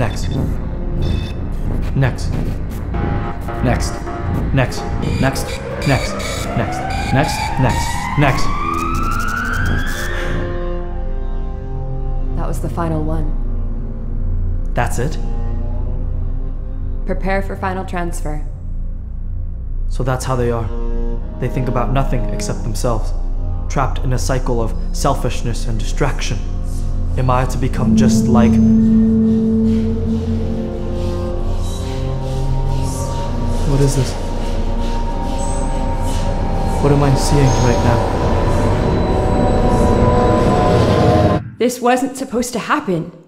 Next. Next. Next. Next. Next. Next. Next. Next. Next. Next. That was the final one. That's it? Prepare for final transfer. So that's how they are. They think about nothing except themselves, trapped in a cycle of selfishness and distraction. Am I to become just like... What is this? What am I seeing right now? This wasn't supposed to happen.